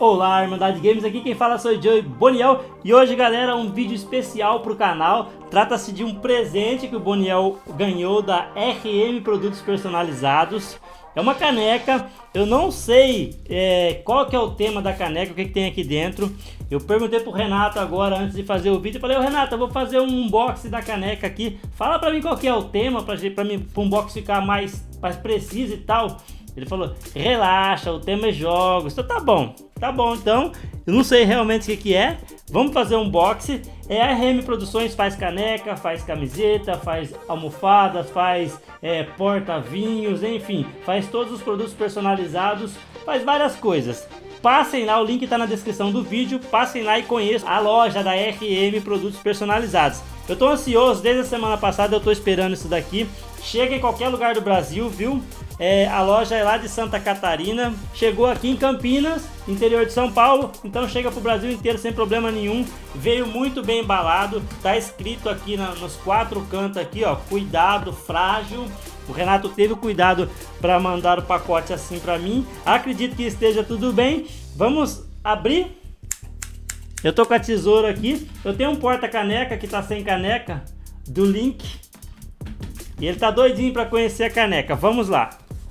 Olá, Irmandade Games, aqui quem fala sou o Joey Boniel e hoje, galera, um vídeo especial pro canal. Trata-se de um presente que o Boniel ganhou da RM Produtos Personalizados. É uma caneca, eu não sei qual que é o tema da caneca, o que tem aqui dentro. Eu perguntei pro Renato agora, antes de fazer o vídeo, eu falei: ô Renato, eu vou fazer um unboxing da caneca aqui. Fala pra mim qual que é o tema, pra o unboxing ficar mais preciso e tal. Ele falou: relaxa, o tema é jogos. Então tá bom então. Eu não sei realmente o que é. Vamos fazer um unboxing. A RM Produções faz caneca, faz camiseta, faz almofadas, faz porta-vinhos, enfim, faz todos os produtos personalizados, faz várias coisas. Passem lá, o link está na descrição do vídeo. Passem lá e conheçam a loja da RM Produtos Personalizados. Eu tô ansioso, desde a semana passada eu tô esperando isso daqui. Chega em qualquer lugar do Brasil, viu? A loja é lá de Santa Catarina. Chegou aqui em Campinas, interior de São Paulo. Então chega pro Brasil inteiro sem problema nenhum. Veio muito bem embalado. Tá escrito aqui nos quatro cantos aqui, ó, cuidado frágil. O Renato teve cuidado para mandar o pacote assim para mim. Acredito que esteja tudo bem. Vamos abrir. Eu tô com a tesoura aqui. Eu tenho um porta-caneca que tá sem caneca do Link. E ele tá doidinho para conhecer a caneca. Vamos lá.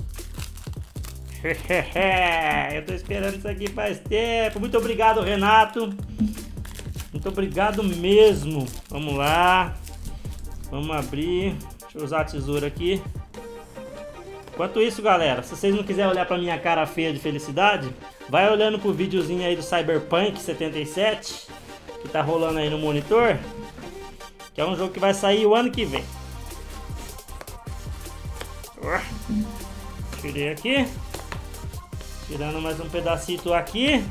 Eu tô esperando isso aqui faz tempo. Muito obrigado, Renato. Muito obrigado mesmo. Vamos lá. Vamos abrir. Deixa eu usar a tesoura aqui. Enquanto isso, galera, se vocês não quiserem olhar pra minha cara feia de felicidade, vai olhando pro videozinho aí do Cyberpunk 77, que tá rolando aí no monitor, que é um jogo que vai sair o ano que vem. Tirei aqui. Tirando mais um pedacito aqui.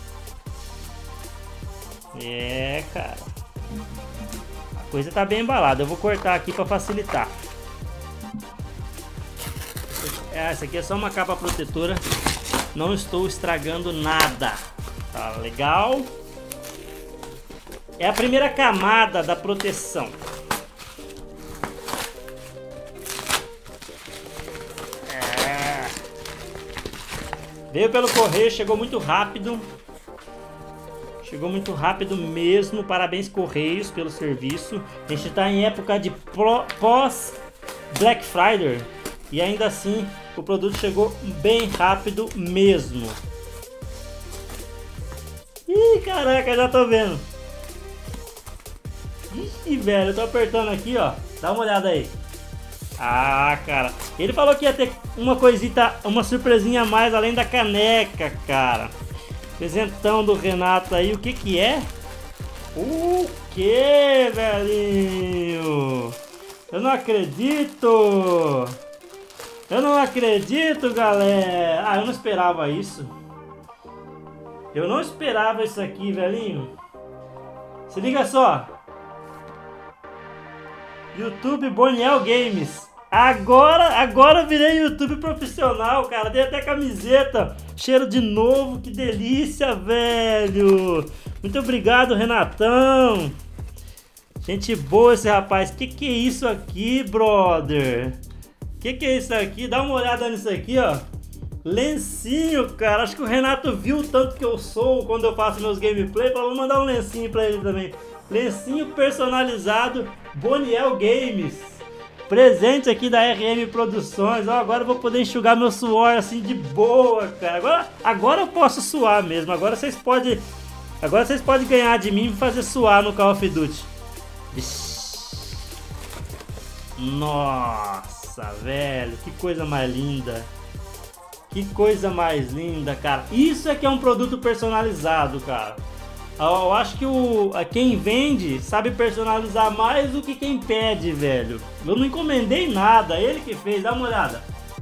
Cara, a coisa tá bem embalada. Eu vou cortar aqui pra facilitar. Essa aqui é só uma capa protetora. Não estou estragando nada. Tá legal. É a primeira camada da proteção. Veio pelo correio, chegou muito rápido. Chegou muito rápido mesmo. Parabéns, Correios, pelo serviço. A gente está em época de pós Black Friday. E ainda assim, o produto chegou bem rápido mesmo. Ih, caraca, já tô vendo. Ih, velho, eu tô apertando aqui, ó. Dá uma olhada aí. Ah, cara, ele falou que ia ter uma coisita, uma surpresinha a mais além da caneca, cara. Presentão do Renato aí, o que que é? O que, velhinho? Eu não acredito! Eu não acredito, galera! Ah, eu não esperava isso. Eu não esperava isso aqui, velhinho. Se liga só. YouTube Boniel Games. Agora eu virei YouTube profissional, cara. Dei até camiseta. Cheiro de novo, que delícia, velho. Muito obrigado, Renatão. Gente boa esse rapaz. Que é isso aqui, brother? Que é isso aqui? Dá uma olhada nisso aqui, ó. Lencinho, cara. Acho que o Renato viu o tanto que eu sou quando eu faço meus gameplay. Vou mandar um lencinho pra ele também. Lencinho personalizado Boniel Games. Presente aqui da RM Produções. Ó, agora eu vou poder enxugar meu suor assim de boa, cara. Agora eu posso suar mesmo. Agora vocês podem ganhar de mim e fazer suar no Call of Duty. Nossa, velho, que coisa mais linda. Que coisa mais linda, cara. Isso é que é um produto personalizado, cara. Eu acho que quem vende sabe personalizar mais do que quem pede, velho. Eu não encomendei nada, ele que fez, dá uma olhada.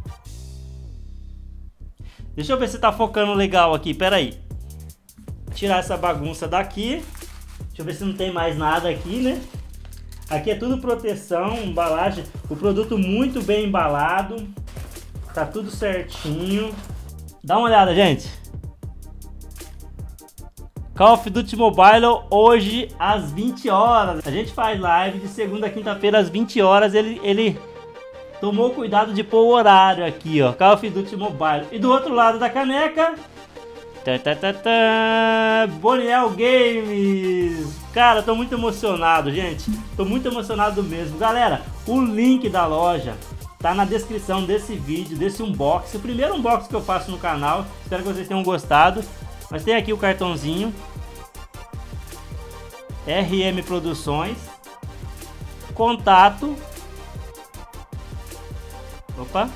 Deixa eu ver se tá focando legal aqui, pera aí. Tirar essa bagunça daqui. Deixa eu ver se não tem mais nada aqui, né? Aqui é tudo proteção, embalagem. O produto muito bem embalado. Tá tudo certinho. Dá uma olhada, gente. Call of Duty Mobile hoje às 20 horas. A gente faz live de segunda a quinta-feira às 20 horas. Ele tomou cuidado de pôr o horário aqui, ó. Call of Duty Mobile. E do outro lado da caneca Boniel Games. Cara, tô muito emocionado, gente. Tô muito emocionado mesmo. Galera, o link da loja tá na descrição desse vídeo, desse unboxing. O primeiro unboxing que eu faço no canal. Espero que vocês tenham gostado. Mas tem aqui o cartãozinho. RM Produções. Contato. Opa.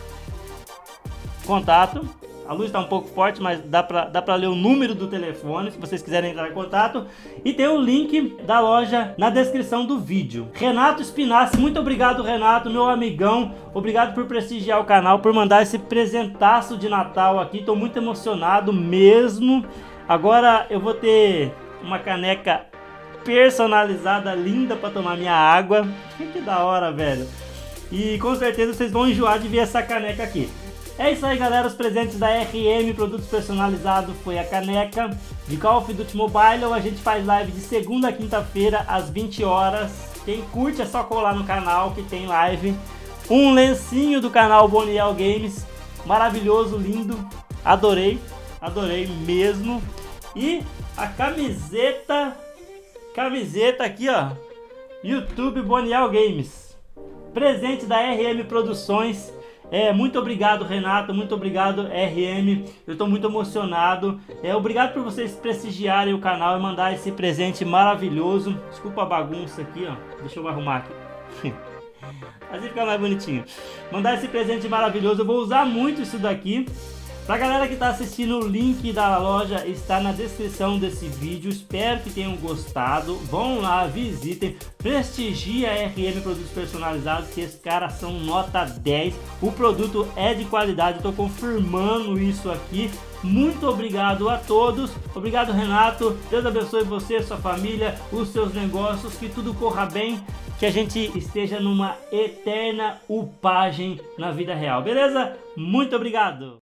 Contato. A luz está um pouco forte, mas dá pra ler o número do telefone, se vocês quiserem entrar em contato. E tem o link da loja na descrição do vídeo. Renato Spinassi, muito obrigado, Renato, meu amigão. Obrigado por prestigiar o canal, por mandar esse presentaço de Natal aqui. Tô muito emocionado mesmo. Agora eu vou ter uma caneca personalizada, linda, para tomar minha água. Que da hora, velho. E com certeza vocês vão enjoar de ver essa caneca aqui. É isso aí, galera, os presentes da RM Produtos Personalizados foi a caneca de Call of Duty Mobile. A gente faz live de segunda a quinta-feira às 20 horas. Quem curte é só colar no canal que tem live. Um lencinho do canal Boniel Games, maravilhoso, lindo, adorei mesmo. E a camiseta aqui, ó, YouTube Boniel Games, presente da RM Produções. Muito obrigado, Renato, muito obrigado, RM, eu estou muito emocionado. Obrigado por vocês prestigiarem o canal e mandar esse presente maravilhoso. Desculpa a bagunça aqui, ó, deixa eu arrumar aqui. Assim fica mais bonitinho. Mandar esse presente maravilhoso, eu vou usar muito isso daqui. Pra galera que está assistindo, o link da loja está na descrição desse vídeo. Espero que tenham gostado. Vão lá, visitem, prestigia a RM Produtos Personalizados, que esses caras são nota 10. O produto é de qualidade, estou confirmando isso aqui. Muito obrigado a todos. Obrigado, Renato. Deus abençoe você, sua família, os seus negócios, que tudo corra bem, que a gente esteja numa eterna upagem na vida real, beleza? Muito obrigado.